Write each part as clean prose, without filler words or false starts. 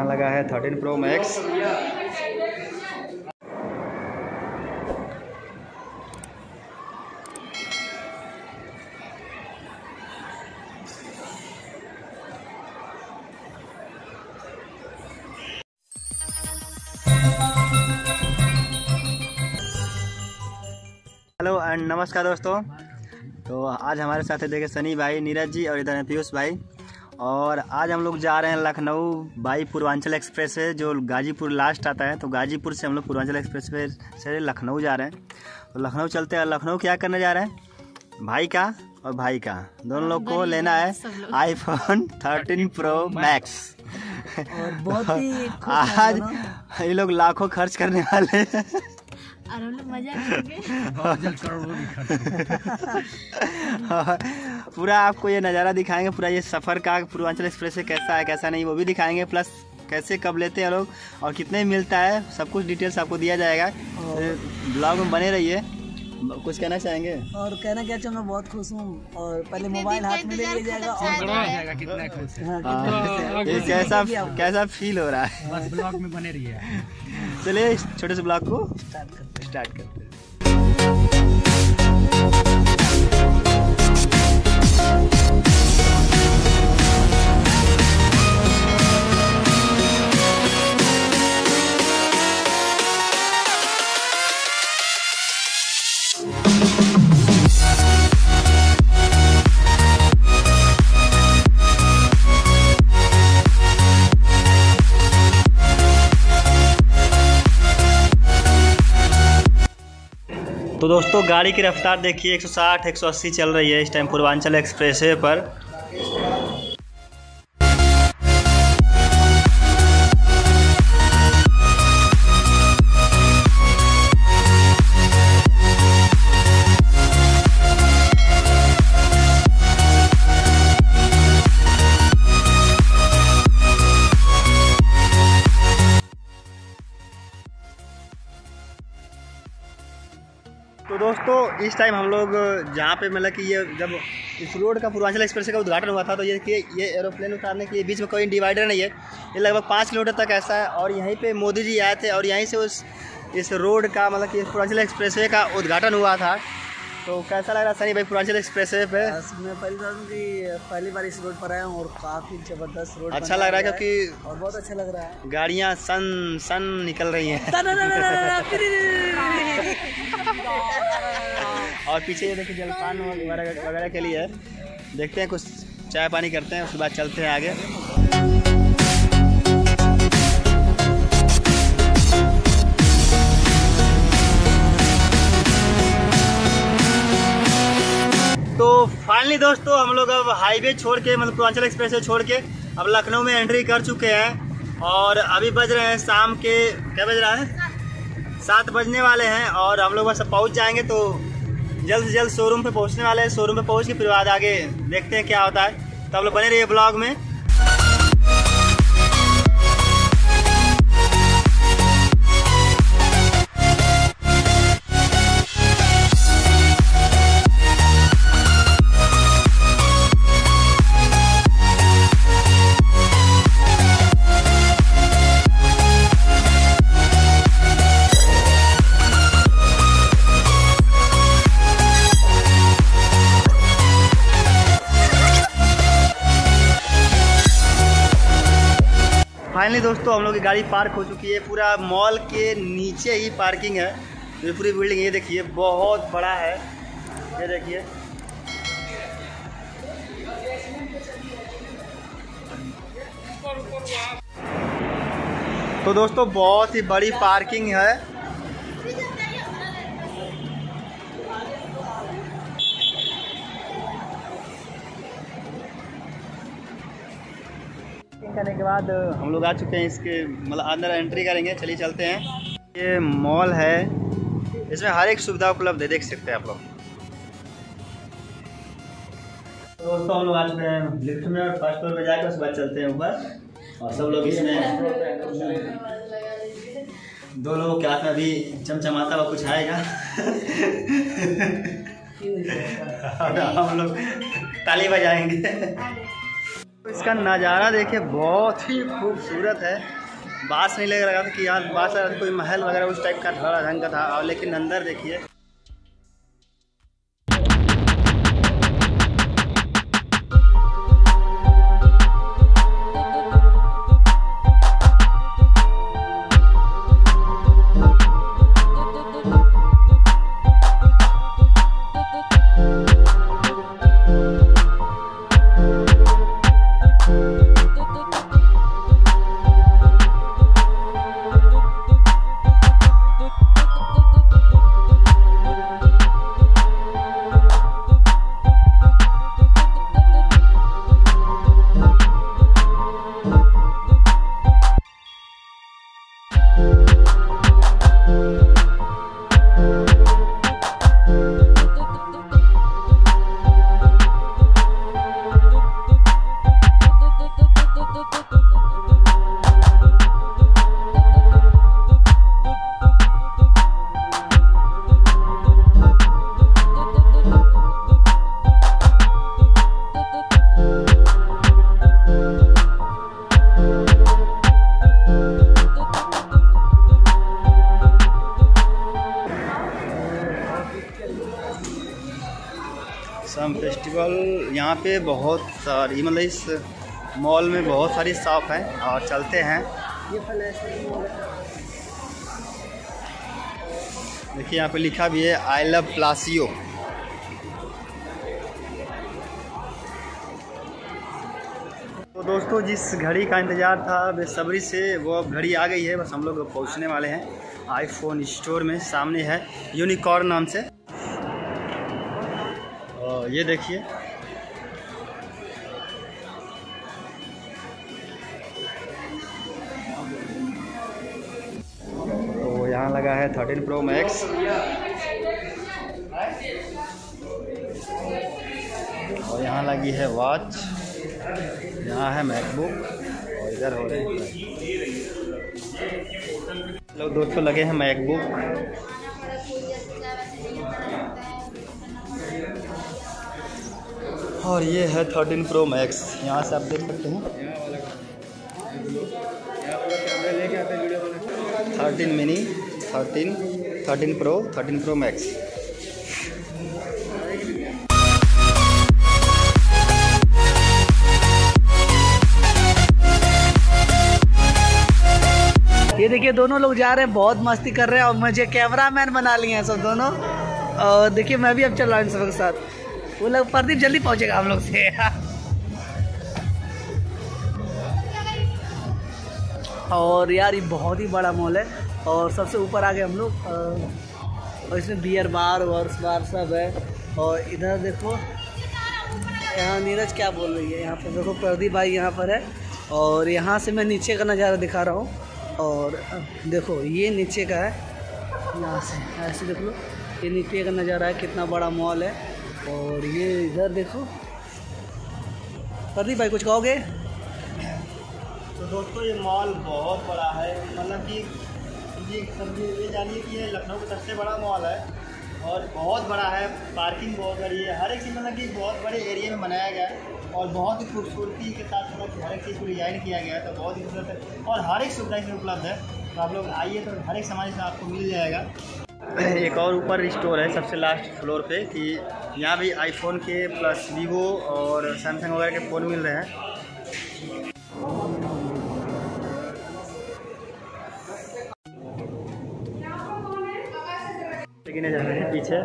यहाँ लगा है 13 Pro Max। हेलो एंड नमस्कार दोस्तों। तो आज हमारे साथ है देखिए सनी भाई, नीरज जी और इधर है पीयूष भाई। और आज हम लोग जा रहे हैं लखनऊ बाई पूर्वांचल एक्सप्रेस है जो गाजीपुर लास्ट आता है। तो गाजीपुर से हम लोग पूर्वांचल एक्सप्रेस वे से लखनऊ जा रहे हैं। तो लखनऊ चलते हैं। लखनऊ क्या करने जा रहे हैं? भाई का और भाई का दोनों लोग को लेना है iPhone 13 Pro Max। और बहुत ही आज ये लोग लाखों खर्च करने वाले हैं और हम लोग मजा करेंगे। पूरा आपको ये नज़ारा दिखाएंगे, पूरा ये सफ़र का पूर्वांचल एक्सप्रेस से कैसा है कैसा नहीं वो भी दिखाएंगे, प्लस कैसे कब लेते हैं लोग और कितने मिलता है सब कुछ डिटेल्स आपको दिया जाएगा। ब्लॉग में बने रहिए। कुछ कहना चाहेंगे? और कहना क्या चाहूँ, मैं बहुत खुश हूँ। और पहले मोबाइल हाथ में ले लिया जाएगा और कितना खुश है। ये कैसा फील हो रहा है? बस ब्लॉग में बने रहिए। चलिए छोटे से ब्लॉग को स्टार्ट करते हैं। तो दोस्तों गाड़ी की रफ्तार देखिए 160 180 चल रही है इस टाइम पूर्वांचल एक्सप्रेसवे पर। तो दोस्तों इस टाइम हम लोग जहाँ पे मतलब कि ये जब इस रोड का पूर्वांचल एक्सप्रेस का उद्घाटन हुआ था तो ये एरोप्लेन उतारने के बीच में कोई डिवाइडर नहीं है। ये लगभग 5 किलोमीटर तक ऐसा है और यहीं पे मोदी जी आए थे और यहीं से इस रोड का मतलब कि पूर्वांचल एक्सप्रेसवे का उद्घाटन हुआ था। तो कैसा लग रहा है सनी भाई पूर्वांचल एक्सप्रेसवे पे? मैं पहली बार इस रोड पर आया हूँ और काफ़ी ज़बरदस्त रोड अच्छा लग रहा है क्योंकि और बहुत अच्छा लग रहा है। गाड़ियाँ सन निकल रही हैं और पीछे ये देखिए जलपान वगैरह के लिए देखते हैं, कुछ चाय पानी करते हैं उसके बाद चलते हैं आगे। तो फाइनली दोस्तों हम लोग अब हाईवे छोड़ के मतलब पूर्वांचल एक्सप्रेस से छोड़ के अब लखनऊ में एंट्री कर चुके हैं और अभी बज रहे हैं शाम के, क्या बज रहा है? 7 बजने वाले हैं और हम लोग बस पहुंच जाएंगे। तो जल्द से जल्द शोरूम पे पहुंचने वाले हैं। शोरूम पे पहुंच के फिर बाद आगे देखते हैं क्या होता है। तो आप लोग बने रहिए ब्लॉग में। फाइनली दोस्तों हम लोग की गाड़ी पार्क हो चुकी है। पूरा मॉल के नीचे ही पार्किंग है। ये पूरी बिल्डिंग ये देखिए बहुत बड़ा है, ये देखिए। तो दोस्तों बहुत ही बड़ी पार्किंग है। करने के बाद हम लोग आ चुके हैं इसके मतलब अंदर एंट्री करेंगे। चलिए चलते हैं। ये मॉल है, इसमें हर एक सुविधा उपलब्ध है, देख सकते हैं आप लोग। दोस्तों हम लोग आ चुके हैं लिफ्ट में और फर्स्ट फ्लोर पे जाकर उसके बाद चलते हैं ऊपर। और सब लोग इसमें दो लोगों के हाथ में अभी चमचमाता हुआ कुछ आएगा हम लोग ताली बजाएंगे। इसका नज़ारा देखिए बहुत ही खूबसूरत है। बास नहीं लग रहा था कि यार बास लग रहा था कोई महल वगैरह उस टाइप का थोड़ा ढंग का था, और लेकिन अंदर देखिए सम फेस्टिवल। यहाँ पे बहुत सारी मतलब इस मॉल में बहुत सारी शॉप हैं और चलते हैं। देखिए यहाँ पे लिखा भी है आई लव प्लासियो। तो दोस्तों जिस घड़ी का इंतज़ार था बेसब्री से वो अब घड़ी आ गई है, बस हम लोग पहुँचने वाले हैं आईफोन स्टोर में। सामने है यूनिकॉर्न नाम से, और ये देखिए तो यहाँ लगा है 13 Pro Max, और यहाँ लगी है वॉच, यहाँ है मैकबुक, और इधर हो रहे हैं लोग दोस्तों लगे हैं मैकबुक। और ये है 13 Pro Max, यहाँ से आप देख सकते हैं 13 मिनी, 13 Pro, 13 Pro Max। ये देखिए दोनों लोग जा रहे हैं, बहुत मस्ती कर रहे हैं और मुझे कैमरामैन बना लिए हैं सब दोनों। और देखिए मैं भी अब चल रहा हूँ इन सबके साथ। वो लोग प्रदीप जल्दी पहुंचेगा हम लोग से। और यार ये बहुत ही बड़ा मॉल है और सबसे ऊपर आ गए हम लोग। और इसमें बियर बार वर्स बार सब है। और इधर देखो यहाँ नीरज क्या बोल रही है, यहाँ पर देखो प्रदीप भाई यहाँ पर है। और यहाँ से मैं नीचे का नज़ारा दिखा रहा हूँ, और देखो ये नीचे का है, यहाँ से ऐसे देख लो ये नीचे का नज़ारा है, कितना बड़ा मॉल है। और ये इधर देखो। प्रदीप भाई कुछ कहोगे? तो दोस्तों ये मॉल बहुत बड़ा है, मतलब कि ये जानिए कि ये लखनऊ का सबसे बड़ा मॉल है और बहुत बड़ा है। पार्किंग बहुत बड़ी है, हर एक चीज़ मतलब कि बहुत बड़े एरिया में बनाया गया है और बहुत ही खूबसूरती के साथ मतलब हर एक चीज़ को डिज़ाइन किया गया है, तो बहुत ही खूबसूरत है और हर एक सुविधा इसमें उपलब्ध है। तो आप लोग आइए तो हर एक सामान इसमें आपको मिल जाएगा। एक और ऊपर स्टोर है सबसे लास्ट फ्लोर पे कि यहाँ भी आईफोन के प्लस वीवो और सैमसंग वगैरह के फ़ोन मिल रहे हैं। गिने जा रहे हैं पीछे,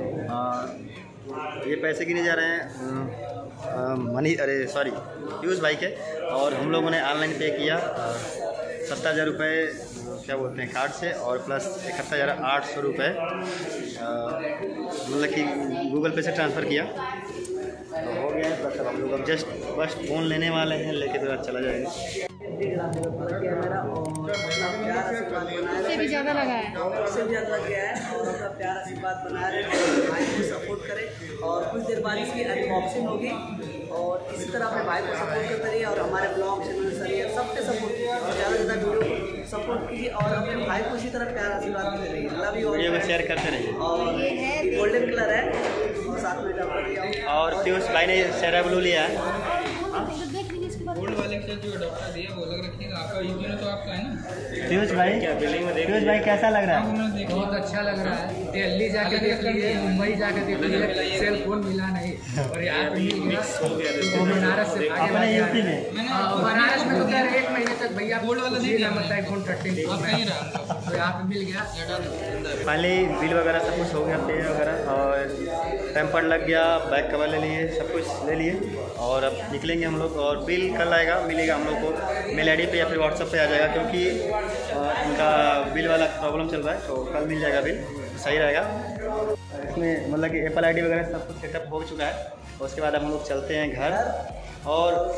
ये पैसे गिने जा रहे हैं मनी पीयूष भाई के। और हम लोगों ने ऑनलाइन पे किया 70,000 रुपये क्या बोलते हैं कार्ड से, और प्लस 71,800 रुपये मतलब कि गूगल पे से ट्रांसफ़र किया तो हो गया है। प्लस हम लोग अब जस्ट बस फ़ोन लेने वाले हैं, लेके तो चला जाएगा। से भी ज़्यादा लगा है, उससे भी ज़्यादा लग गया है। और अपना प्यार आशीर्वाद बना रहे हैं, भाई को सपोर्ट करें। और कुछ देर बाद इसकी अनबॉक्सिंग होगी और इसी तरह अपने भाई को सपोर्ट करते रहिए और हमारे ब्लॉग चैनल सरिए सबके सपोर्ट कीजिए और ज़्यादा से ज़्यादा वीडियो को सपोर्ट कीजिए और अपने भाई को इसी तरह प्यार आशीर्वाद देते रहिए। लव यू, वीडियो को शेयर करते रहिए। और गोल्डन कलर है और साथ में डबल दिया। और पीयूष भाई ने शेरा ब्लू लिया है। पीयूष भाई कैसा लग रहा है? बहुत अच्छा लग रहा है। दिल्ली जाके देख लिए, मुंबई जाके देख लिए, सेल फोन मिला नहीं और यहाँ पे मिल गया। तो बनारस से आगे अपने यूपी में। बनारस में तो कह रहे 1 महीने तक भैया बोल्ड वाला नहीं नंबर आईफोन 13 तो यहाँ पे मिल गया। फाइनली बिल वगैरह सब कुछ हो गया, पे वगैरह, और टेम्पर लग गया, बैक कवर ले लिए, सब कुछ ले लिए और अब निकलेंगे हम लोग। और बिल कल आएगा, मिलेगा हम लोग को मेल आईडी पे या फिर व्हाट्सएप पे आ जाएगा, क्योंकि इनका बिल वाला प्रॉब्लम चल रहा है, तो कल मिल जाएगा बिल, सही रहेगा। इसमें मतलब कि एप्पल आईडी वगैरह सब कुछ सेटअप हो चुका है। और उसके बाद हम लोग चलते हैं घर और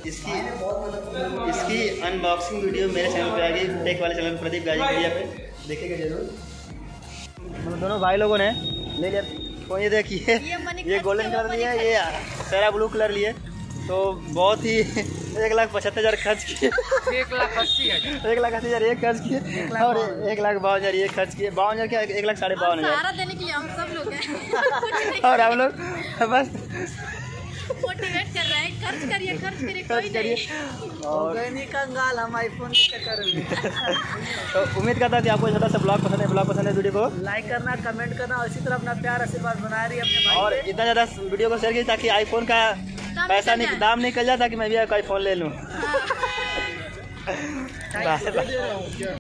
इसकी अनबॉक्सिंग वीडियो मेरे चैनल पे आएगी, टेक वाले चैनल प्रदीप गाजी मीडिया पे, देखिएगा जरूर। मतलब दोनों भाई लोगों ने ले लिया फोन, ये देखिए, ये गोल्डन कलर लिया, ये सारा ब्लू कलर लिए, तो बहुत ही 1,75,000 खर्च किए। 1,80,000 1,80,000 ये खर्च किए और 1,52,000 ये खर्च किए। 52,000 क्या, 1,52,500 सारा देने के लिए हम सब लोग हैं। और हम लोग बस मोटिवेट कर रहे हैं, खर्च करिए खर्च करिए। और नहीं कंगाल हम आईफोन के चक्कर में। तो उम्मीद करता हूँ कि आपको छोटा सा ब्लॉग पसंद है, वीडियो को लाइक करना, कमेंट करना और इसी तरह अपना प्यार आशीर्वाद बनाए रहिए अपने भाई और पे। इतना ज़्यादा वीडियो को शेयर कीजिए ताकि आईफोन का पैसा दाम निकल जाए, ताकि मैं भी आईफोन ले लूँ।